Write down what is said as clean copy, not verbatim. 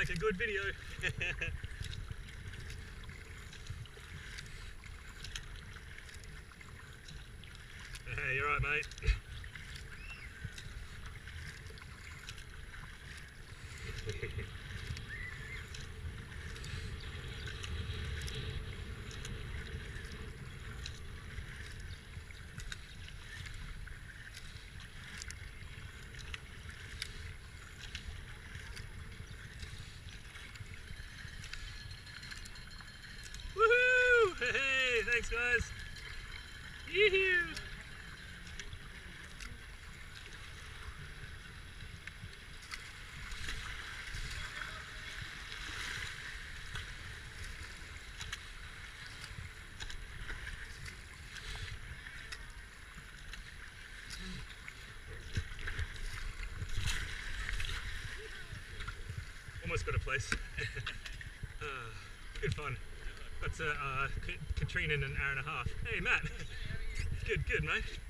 make a good video. Hey, you're right, mate. Woohoo! Hey, thanks guys. Yoo-hoo! Almost got a place. Good fun. That's Katrina in an hour and a half. Hey Matt. Good, mate.